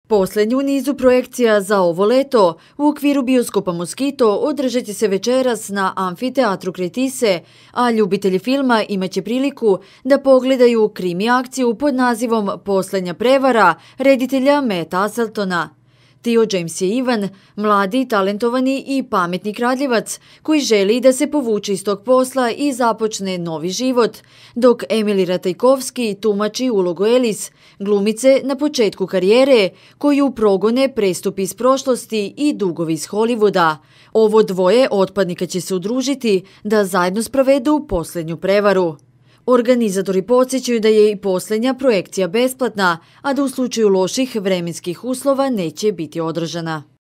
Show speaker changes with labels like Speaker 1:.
Speaker 1: Posljednju u nizu projekcija za ovo leto u okviru bioskopa Moskito održat će se večeras na Amfiteatru Kretise, a ljubitelji filma imaće priliku da pogledaju krimi akciju pod nazivom Posljednja prevara reditelja Meta Aseltona. Tio James je Ivan, mladi, talentovani i pametni kradljivac koji želi da se povuče iz tog posla i započne novi život, dok Emily Ratajkovski tumači ulogu Elis, glumice na početku karijere koju progone prestupi iz prošlosti i dugovi iz Hollywooda. Ovo dvoje otpadnika će se udružiti da zajedno sprovedu posljednju prevaru. Organizatori podsjećaju da je i posljednja projekcija besplatna, a da u slučaju loših vremenskih uslova neće biti održana.